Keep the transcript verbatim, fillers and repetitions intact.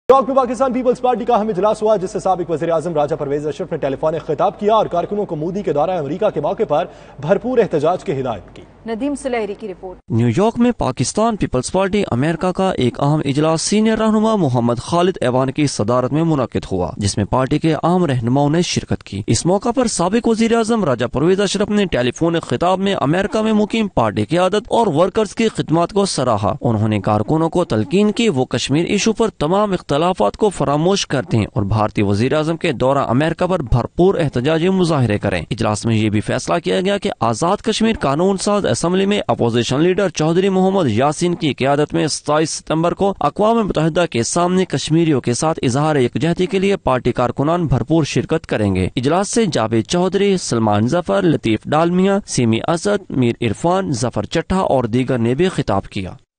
New York में Pakistan peoples party का अहम इजलास हुआ, जिससे साबिक वज़ीर आज़म राजा परवेज अशरफ ने टेलीफोनिक खिताब किया और कारकुनों को मोदी के दौरे अमेरिका के मौके पर भरपूर एहतजाज की हिदायत की। नदीम सुलेहरी की रिपोर्ट। न्यूयॉर्क में पाकिस्तान पीपल्स पार्टी अमेरिका का एक अहम इजलास सीनियर रहनुमा मोहम्मद खालिद ऐवान की सदारत में मुनक्किद हुआ, जिसमें पार्टी के अहम रहनुमाओं ने शिरकत की। इस मौका पर साबिक वज़ीर आज़म राजा परवेज अशरफ ने टेलीफोनिक खिताब में अमेरिका में मुकीम पार्टी की आदत और वर्कर्स की खिदमत को सराहा। उन्होंने कारकुनों को तलकीन की वो कश्मीर इशू पर तमाम इख्तलाफात को फरामोश करते हैं और भारतीय वज़ीर आज़म के दौरा अमेरिका पर भरपूर एहतजाजी मुजाहिरे करें। इजलास में ये भी फैसला किया गया कि आजाद कश्मीर कानून साज असम्बली में अपोजिशन लीडर चौधरी मोहम्मद यासीन की क़यादत में सताईस सितम्बर को अक़वाम मुत्तहिदा के सामने कश्मीरियों के साथ इजहार यकजहती के लिए पार्टी कारकुनान भरपूर शिरकत करेंगे। इजलास से जावेद चौधरी, सलमान जफर, लतीफ डालमिया, सीमी असद, मीर इरफान, जफर चट्टा और दीगर ने भी खिताब किया।